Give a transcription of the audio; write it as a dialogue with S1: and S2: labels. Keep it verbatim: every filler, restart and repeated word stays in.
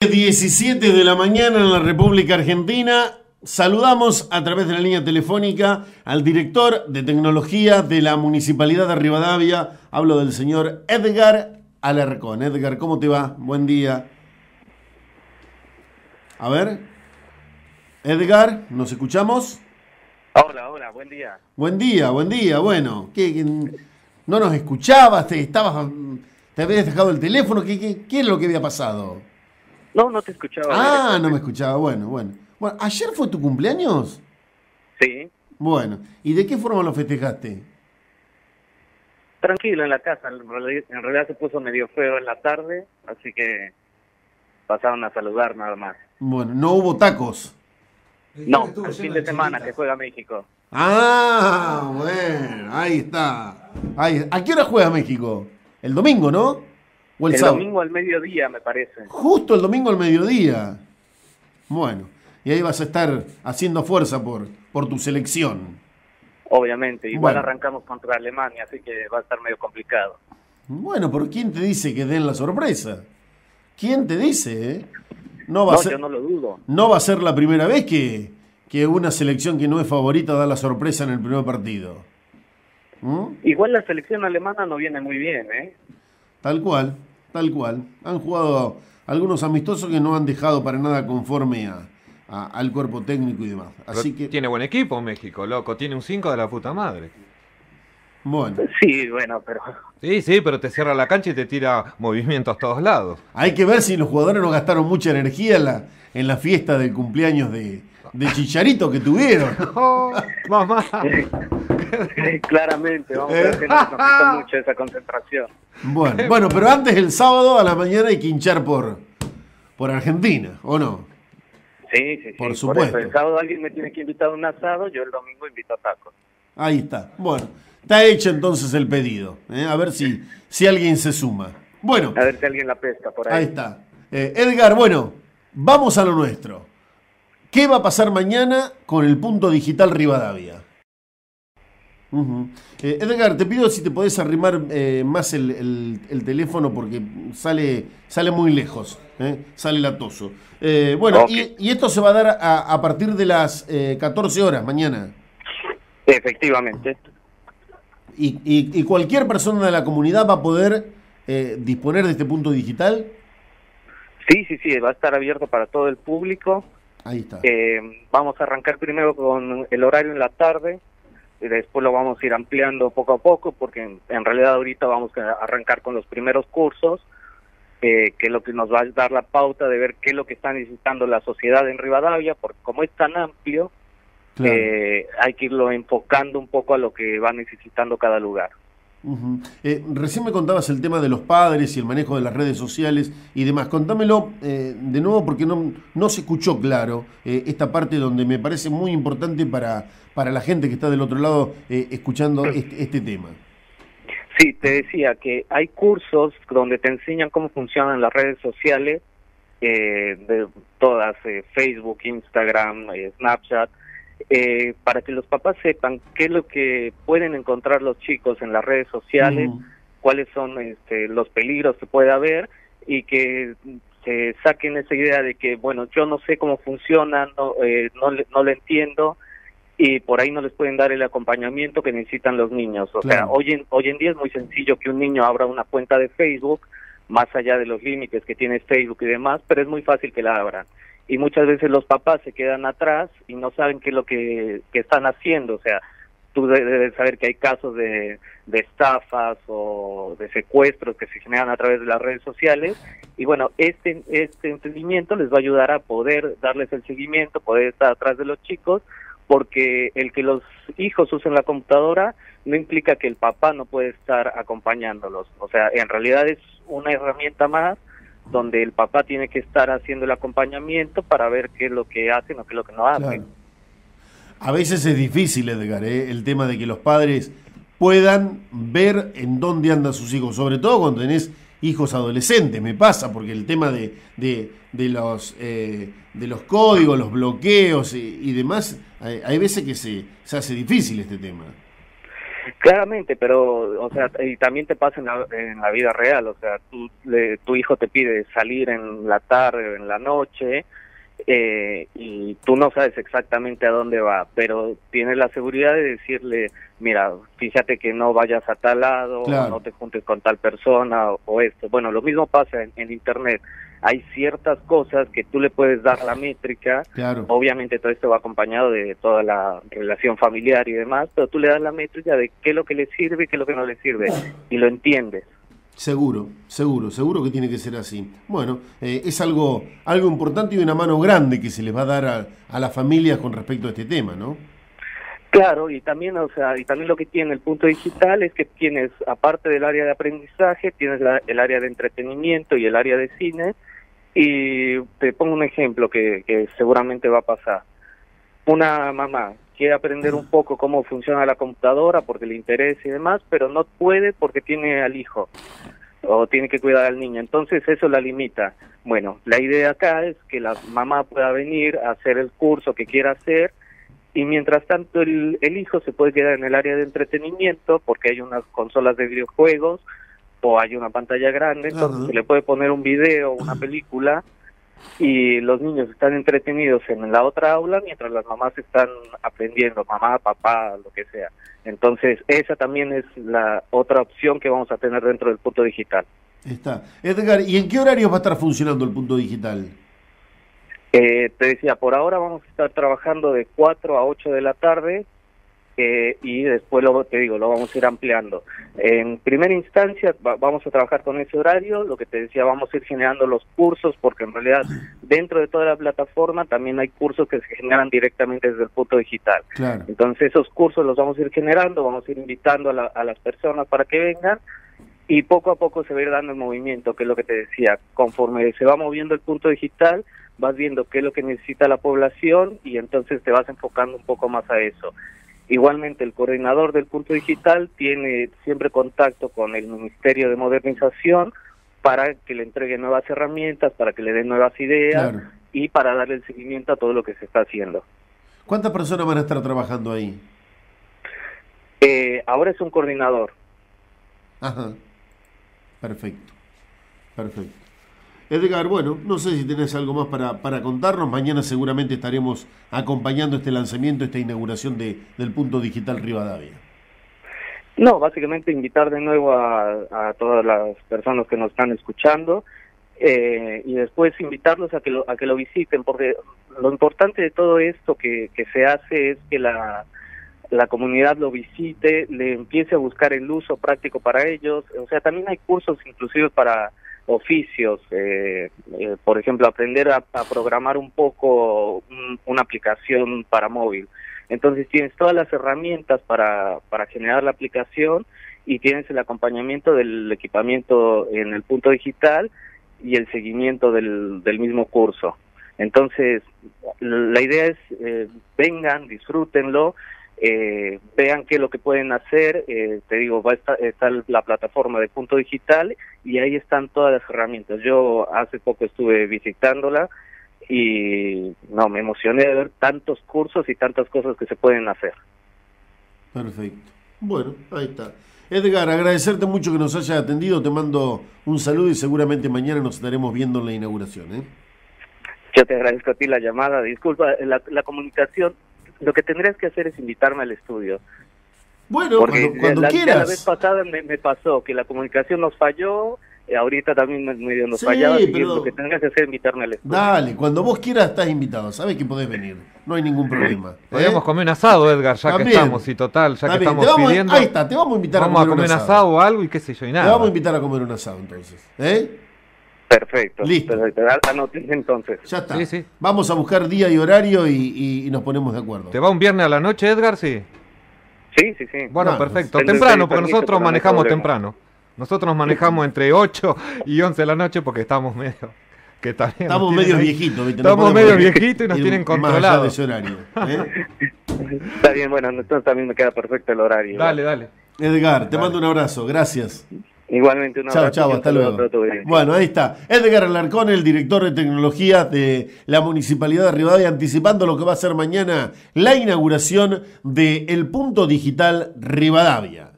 S1: diecisiete de la mañana en la República Argentina. Saludamos a través de la línea telefónica al director de tecnología de la Municipalidad de Rivadavia. Hablo del señor Edgar Alarcón. Edgar, ¿cómo te va? Buen día. A ver. Edgar, ¿nos escuchamos?
S2: Hola, hola, buen día.
S1: Buen día, buen día. Bueno, ¿qué, qué, no nos escuchabas? ¿Te, estabas, ¿Te habías dejado el teléfono? ¿Qué, qué, qué es lo que había pasado?
S2: No, no te escuchaba.
S1: Ah, no me escuchaba. Bueno, bueno. Bueno, ¿ayer fue tu cumpleaños?
S2: Sí.
S1: Bueno, ¿y de qué forma lo festejaste?
S2: Tranquilo en la casa. En realidad, en realidad se puso medio feo en la tarde, así que pasaron a saludar nada más.
S1: Bueno, ¿no hubo tacos?
S2: No, el fin de semana que juega México.
S1: Ah, bueno, ahí está. Ahí. ¿A qué hora juega México? El domingo, ¿no? ¿O el,
S2: el
S1: sábado?
S2: domingo al mediodía, me parece.
S1: Justo el domingo al mediodía. Bueno, y ahí vas a estar haciendo fuerza por, por tu selección.
S2: Obviamente, igual
S1: Bueno.
S2: Arrancamos contra Alemania, así que va a estar medio complicado.
S1: Bueno, pero ¿quién te dice que den la sorpresa? ¿Quién te dice, eh? No va
S2: No,
S1: a ser,
S2: yo no lo dudo.
S1: no va a ser la primera vez que, que una selección que no es favorita da la sorpresa en el primer partido. ¿Mm?
S2: Igual la selección alemana no viene muy bien, ¿eh?
S1: Tal cual, tal cual. Han jugado algunos amistosos que no han dejado para nada conforme a, a- al cuerpo técnico y demás. Así
S3: Pero
S1: que,
S3: tiene buen equipo México, loco. Tiene un cinco de la puta madre.
S1: bueno,
S2: Sí, bueno, pero
S3: Sí, sí, pero te cierra la cancha y te tira movimientos a todos lados.
S1: hay que ver si los jugadores no gastaron mucha energía en la, en la fiesta del cumpleaños de, de Chicharito que tuvieron.
S3: Oh, mamá.
S2: claramente vamos a ver que nos afectó mucho esa concentración.
S1: Bueno, bueno, pero antes el sábado a la mañana hay que hinchar por, por Argentina, ¿o no?
S2: Sí, sí, sí.
S1: Por supuesto.
S2: eso, el sábado alguien me tiene que invitar a un asado, yo el domingo invito a tacos.
S1: Ahí está. Bueno, está hecho entonces el pedido. ¿eh? A ver si, si alguien se suma. Bueno,
S2: A ver si alguien la pesca por ahí.
S1: ahí está. Eh, Edgar, bueno, vamos a lo nuestro. ¿Qué va a pasar mañana con el Punto Digital Rivadavia? Ujú. Eh, Edgar, te pido si te podés arrimar eh, más el, el- el teléfono porque sale, sale muy lejos, ¿eh? Sale latoso. Eh, bueno,
S2: Ok.
S1: y, y esto se va a dar a, a partir de las eh, catorce horas mañana.
S2: Efectivamente.
S1: Y, y- y cualquier persona de la comunidad va a poder eh, disponer de este punto digital.
S2: Sí, sí, sí, va a estar abierto para todo el público.
S1: Ahí está.
S2: Eh, vamos a arrancar primero con el horario en la tarde, y después lo vamos a ir ampliando poco a poco, porque en, en realidad ahorita vamos a arrancar con los primeros cursos, eh, que es lo que nos va a dar la pauta de ver qué es lo que está necesitando la sociedad en Rivadavia, porque como es tan amplio,
S1: Claro.
S2: eh, hay que irlo enfocando un poco a lo que va necesitando cada lugar.
S1: Ujú. Eh, recién me contabas el tema de los padres y el manejo de las redes sociales y demás. Contámelo eh, de nuevo porque no, no se escuchó claro eh, esta parte donde me parece muy importante para, para la gente que está del otro lado eh, escuchando este, este tema.
S2: Sí, te decía que hay cursos donde te enseñan cómo funcionan las redes sociales, eh, de todas, eh, Facebook, Instagram, eh, Snapchat, eh, para que los papás sepan qué es lo que pueden encontrar los chicos en las redes sociales,
S1: Ujú.
S2: cuáles son este, los peligros que puede haber y que se saquen esa idea de que, bueno, yo no sé cómo funciona, no, eh, no, le- no lo entiendo, y por ahí no les pueden dar el acompañamiento que necesitan los niños. O sea,
S1: Claro.
S2: hoy en, hoy en día es muy sencillo que un niño abra una cuenta de Facebook, más allá de los límites que tiene Facebook y demás, pero es muy fácil que la abran. Y muchas veces los papás se quedan atrás y no saben qué es lo que, que están haciendo. O sea, tú de- debes saber que hay casos de, de estafas o de secuestros que se generan a través de las redes sociales. Y bueno, este, este entendimiento les va a ayudar a poder darles el seguimiento, poder estar atrás de los chicos, porque el que los hijos usen la computadora no implica que el papá no puede estar acompañándolos. O sea, en realidad es una herramienta más donde el papá tiene que estar haciendo el acompañamiento para ver qué es lo que hacen o qué es lo que no hacen.
S1: Claro. A veces es difícil, Edgar, ¿eh? El tema de que los padres puedan ver en dónde andan sus hijos, sobre todo cuando tenés hijos adolescentes, me pasa, porque el tema de, de, de los eh, de los códigos, los bloqueos y, y demás, hay, hay veces que se, se hace difícil este tema.
S2: Claramente, pero, o sea, y también te pasa en la, en la vida real, o sea, tú, le, tu hijo te pide salir en la tarde o en la noche, eh, y tú no sabes exactamente a dónde va, pero tienes la seguridad de decirle, mira, fíjate que no vayas a tal lado,
S1: Claro.
S2: o no te juntes con tal persona, o, o esto. Bueno, lo mismo pasa en, en Internet. Hay ciertas cosas que tú le puedes dar la métrica,
S1: Claro.
S2: obviamente todo esto va acompañado de toda la relación familiar y demás, pero tú le das la métrica de qué es lo que le sirve y qué es lo que no le sirve, y lo entiendes.
S1: Seguro, seguro, seguro que tiene que ser así. Bueno, eh, es algo, algo importante y una mano grande que se les va a dar a, a las familias con respecto a este tema, ¿no?
S2: Claro, y también, o sea, y también lo que tiene el punto digital es que tienes, aparte del área de aprendizaje, tienes la, el área de entretenimiento y el área de cine. Y te pongo un ejemplo que, que seguramente va a pasar. Una mamá quiere aprender un poco cómo funciona la computadora porque le interesa y demás, pero no puede porque tiene al hijo o tiene que cuidar al niño, entonces eso la limita. Bueno, la idea acá es que la mamá pueda venir a hacer el curso que quiera hacer, y mientras tanto el, el hijo se puede quedar en el área de entretenimiento porque hay unas consolas de videojuegos o hay una pantalla grande, entonces
S1: Ajá.
S2: se le puede poner un video, una película, y los niños están entretenidos en la otra aula mientras las mamás están aprendiendo, mamá, papá, lo que sea. Entonces esa también es la otra opción que vamos a tener dentro del punto digital.
S1: Está. Edgar, ¿y en qué horarios va a estar funcionando el punto digital?
S2: Eh, te decía, por ahora vamos a estar trabajando de cuatro a ocho de la tarde, eh, y después lo, te digo, lo vamos a ir ampliando. En primera instancia va, vamos a trabajar con ese horario, lo que te decía, vamos a ir generando los cursos, porque en realidad dentro de toda la plataforma también hay cursos que se generan directamente desde el punto digital.
S1: Claro.
S2: Entonces esos cursos los vamos a ir generando, vamos a ir invitando a, la, a las personas para que vengan, y poco a poco se va a ir dando el movimiento, que es lo que te decía, conforme se va moviendo el punto digital, vas viendo qué es lo que necesita la población y entonces te vas enfocando un poco más a eso. Igualmente el coordinador del punto digital tiene siempre contacto con el Ministerio de Modernización para que le entregue nuevas herramientas, para que le den nuevas ideas,
S1: Claro.
S2: y para darle el seguimiento a todo lo que se está haciendo.
S1: ¿Cuántas personas van a estar trabajando ahí?
S2: Eh, ahora es un coordinador.
S1: Ajá. Perfecto. Perfecto. Edgar, bueno, no sé si tenés algo más para, para contarnos. Mañana seguramente estaremos acompañando este lanzamiento, esta inauguración de, del punto digital Rivadavia.
S2: No, básicamente invitar de nuevo a, a todas las personas que nos están escuchando, eh, y después invitarlos a que lo, a que lo visiten, porque lo importante de todo esto que, que se hace es que la, la comunidad lo visite, le empiece a buscar el uso práctico para ellos. O sea, también hay cursos inclusive para oficios, eh, eh, por ejemplo, aprender a, a programar un poco un, una aplicación para móvil. Entonces tienes todas las herramientas para, para generar la aplicación, y tienes el acompañamiento del equipamiento en el punto digital y el seguimiento del, del mismo curso. Entonces la idea es, eh, vengan, disfrútenlo, eh, vean qué es lo que pueden hacer. Eh, te digo, va a estar, está la plataforma de punto digital y ahí están todas las herramientas. Yo hace poco estuve visitándola y no, me emocioné de ver tantos cursos y tantas cosas que se pueden hacer.
S1: Perfecto. Bueno, ahí está. Edgar, agradecerte mucho que nos hayas atendido. Te mando un saludo y seguramente mañana nos estaremos viendo en la inauguración, ¿eh?
S2: Yo te agradezco a ti la llamada. Disculpa, la, la comunicación. Lo que tendrías que hacer es invitarme al estudio.
S1: Bueno,
S2: Porque
S1: cuando, cuando
S2: la,
S1: quieras.
S2: ya la vez pasada me, me pasó que la comunicación nos falló, eh, ahorita también medio nos
S1: Sí,
S2: fallaba, así que
S1: pero-
S2: lo que tendrías que hacer es invitarme al estudio.
S1: Dale, cuando vos quieras estás invitado. Sabes que podés venir. No hay ningún problema. ¿eh?
S3: Podríamos comer un asado, Edgar, ya que
S1: También.
S3: estamos, y total, ya que
S1: También,
S3: estamos
S1: te vamos,
S3: pidiendo.
S1: ahí está, te vamos a invitar
S3: Vamos
S1: a comer,
S3: un
S1: un asado.
S3: asado o algo y qué sé yo, y
S1: Te
S3: nada.
S1: vamos a invitar a comer un asado entonces. ¿Eh?
S2: Perfecto.
S1: Listo.
S2: Perfecto. Anoten entonces.
S1: Ya está.
S3: Sí, sí.
S1: Vamos a buscar día y horario y, y- y nos ponemos de acuerdo.
S3: ¿Te va un viernes a la noche, Edgar? Sí.
S2: Sí, sí, sí.
S3: Bueno,
S1: No,
S3: perfecto.
S2: tendré que
S3: Temprano,
S2: pedir
S3: porque
S2: permiso,
S3: nosotros
S2: pero no hay
S3: manejamos
S2: problema.
S3: temprano. Nosotros nos manejamos entre ocho y once de la noche porque estamos medio... Que también nos
S1: Estamos
S3: tienen
S1: medio
S3: ahí.
S1: viejitos, ¿viste? No
S3: Estamos
S1: podemos
S3: medio viejitos y nos
S1: ir
S3: tienen
S1: más allá de
S3: controlados.
S1: ese horario. ¿eh?
S2: Está bien, bueno, entonces también me queda perfecto el horario.
S3: Dale, dale.
S1: Edgar, te
S3: Dale.
S1: mando un abrazo. Gracias.
S2: Igualmente, un
S1: Chao,
S2: abrazo.
S1: chao,
S2: y un
S1: hasta
S2: saludo
S1: luego.
S2: a toda tu audiencia.
S1: Bueno, ahí está. Edgar Alarcón, el director de tecnología de la Municipalidad de Rivadavia, anticipando lo que va a ser mañana la inauguración de El Punto Digital Rivadavia.